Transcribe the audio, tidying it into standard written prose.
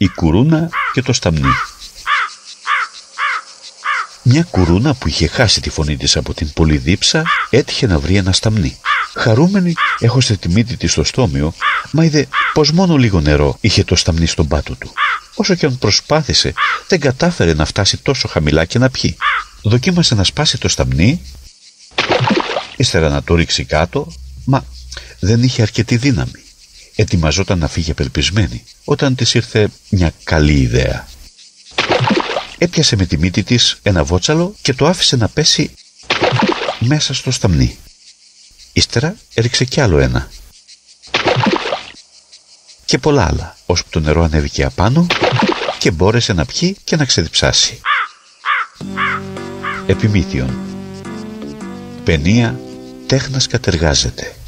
Η κουρούνα και το σταμνί. Μια κουρούνα που είχε χάσει τη φωνή της από την πολλή δίψα έτυχε να βρει ένα σταμνί. Χαρούμενη έχωσε τη μύτη της στο στόμιο, μα είδε πως μόνο λίγο νερό είχε το σταμνί στον πάτο του. Όσο και αν προσπάθησε, δεν κατάφερε να φτάσει τόσο χαμηλά και να πιει. Δοκίμασε να σπάσει το σταμνί, ύστερα να το ρίξει κάτω, μα δεν είχε αρκετή δύναμη. Ετοιμαζόταν να φύγει απελπισμένη, όταν της ήρθε μια καλή ιδέα. Έπιασε με τη μύτη της ένα βότσαλο και το άφησε να πέσει μέσα στο σταμνί. Ύστερα έριξε κι άλλο ένα και πολλά άλλα, ώσπου το νερό ανέβηκε απάνω και μπόρεσε να πιει και να ξεδιψάσει. Επιμήθειον. Παινία τέχνας κατεργάζεται.